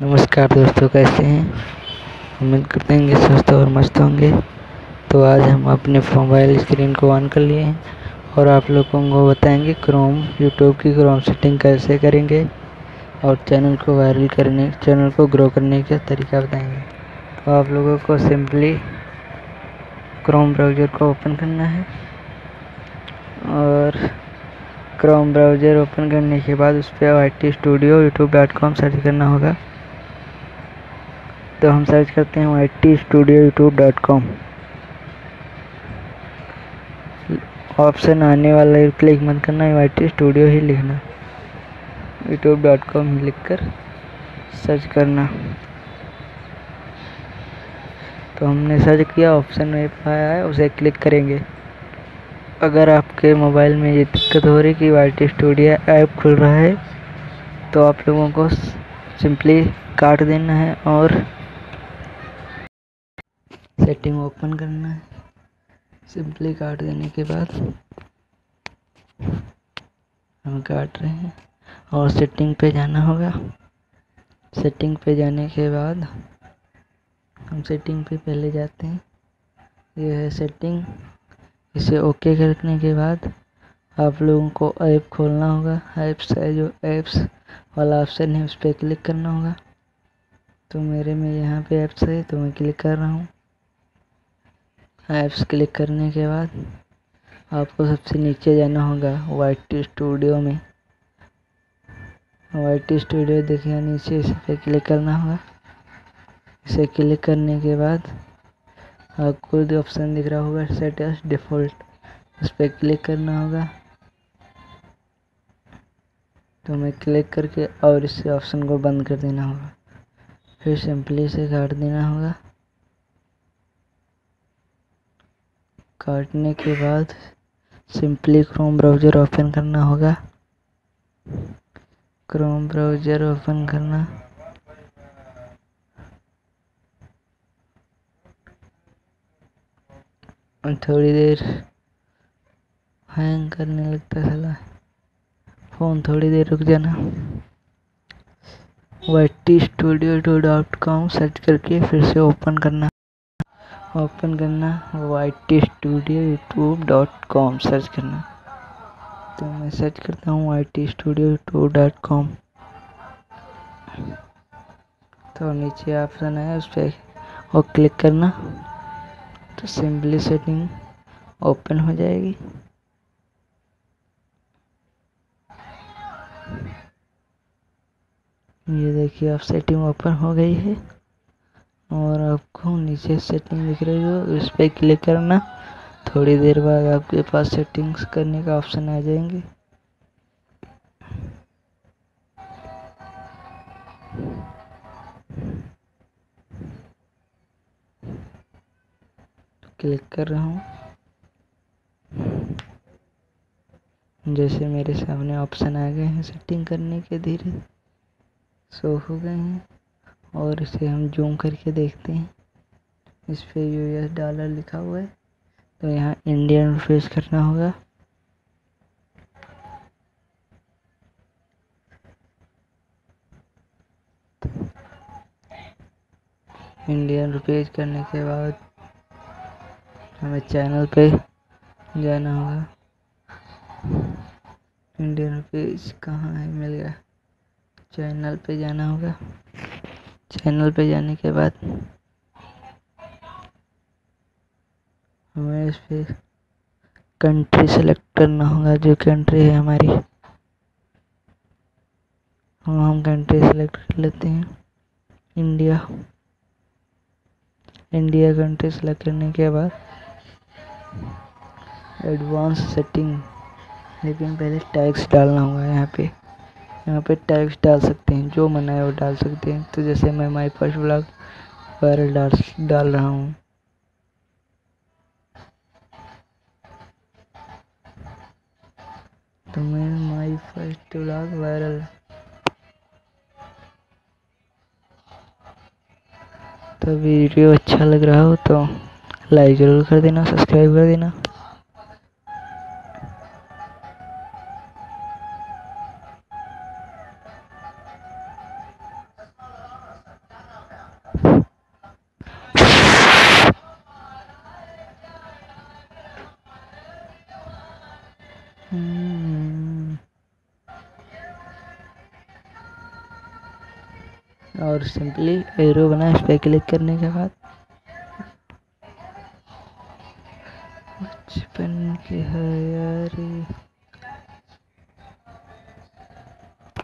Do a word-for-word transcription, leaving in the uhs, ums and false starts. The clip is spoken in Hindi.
नमस्कार दोस्तों, कैसे हैं? उम्मीद करते हैं कि स्वस्थ और मस्त होंगे। तो आज हम अपने मोबाइल स्क्रीन को ऑन कर लिए हैं और आप लोगों को बताएंगे क्रोम यूट्यूब की क्रोम सेटिंग कैसे करेंगे और चैनल को वायरल करने चैनल को ग्रो करने का तरीका बताएंगे। तो आप लोगों को सिंपली क्रोम ब्राउज़र को ओपन करना है और क्रोम ब्राउज़र ओपन करने के बाद उस पर I T studio YouTube dot com search करना होगा। तो हम सर्च करते हैं I T studio YouTube dot com. Option आने वाला है, क्लिक मत करना, आई टी स्टूडियो ही लिखना, यूट्यूब डॉट कॉम ही लिखकर सर्च करना। तो हमने सर्च किया, ऑप्शन में आया है, उसे क्लिक करेंगे। अगर आपके मोबाइल में ये दिक्कत हो रही कि आई टी स्टूडियो ऐप खुल रहा है तो आप लोगों को सिंपली काट देना है और सेटिंग ओपन करना है। सिंपली काट देने के बाद हम काट रहे हैं और सेटिंग पे जाना होगा। सेटिंग पे जाने के बाद हम सेटिंग पे पहले जाते हैं। ये है सेटिंग। इसे ओके करने के बाद आप लोगों को ऐप खोलना होगा। ऐप्स है, जो ऐप्स वाला ऑप्शन है उस पर क्लिक करना होगा। तो मेरे में यहाँ पे ऐप्स है तो मैं क्लिक कर रहा हूँ। ऐप्स क्लिक करने के बाद आपको सबसे नीचे जाना होगा आई टी स्टूडियो में। आई टी स्टूडियो देखिए नीचे, इस पे क्लिक करना होगा। इसे क्लिक करने के बाद आपको जो ऑप्शन दिख रहा होगा सेट एज डिफ़ॉल्ट, उस पर क्लिक करना होगा। तो मैं क्लिक करके और इस ऑप्शन को बंद कर देना होगा। फिर सिंपली इसे काट देना होगा। काटने के बाद सिंपली क्रोम ब्राउज़र ओपन करना होगा। क्रोम ब्राउज़र ओपन करना, थोड़ी देर हैंग करने लगता है साला फ़ोन, थोड़ी देर रुक जाना। I T studio dot com search करके फिर से ओपन करना ओपन करना I T studio YouTube dot com search करना। तो मैं सर्च करता हूँ I T studio YouTube dot com. तो नीचे ऑप्शन है उस पर और क्लिक करना, तो सिंपली सेटिंग ओपन हो जाएगी। ये देखिए अब सेटिंग ओपन हो गई है और आपको नीचे सेटिंग दिख रही हो, इस पर क्लिक करना। थोड़ी देर बाद आपके पास सेटिंग्स करने का ऑप्शन आ जाएंगे। क्लिक कर रहा हूँ। जैसे मेरे सामने ऑप्शन आ गए हैं सेटिंग करने के, धीरे शो हो गए हैं और इसे हम जूम करके देखते हैं। इस पे यूएस डॉलर लिखा हुआ है तो यहाँ इंडियन रुपीस करना होगा। इंडियन रुपीस करने के बाद हमें चैनल पे जाना होगा। इंडियन रुपीस कहाँ है, मिल गया। चैनल पे जाना होगा। चैनल पे जाने के बाद हमें इस पे कंट्री सेलेक्ट करना होगा, जो कंट्री है हमारी। हम हम कंट्री सेलेक्ट कर लेते हैं इंडिया। इंडिया कंट्री सेलेक्ट करने के बाद एडवांस सेटिंग, लेकिन पहले टैक्स डालना होगा। यहाँ पे यहाँ पे टैक्स डाल सकते हैं, जो मना है वो डाल सकते हैं। तो जैसे मैं माई फर्स्ट व्लॉग वायरल डाल डाल रहा हूँ। तो मैं माई फर्स्ट व्लॉग वायरल, तो वीडियो अच्छा लग रहा हो तो लाइक ज़रूर कर देना, सब्सक्राइब कर देना। हम्म, और सिंपली एरो बना, इस पर क्लिक करने के बाद बचपन की है यारी।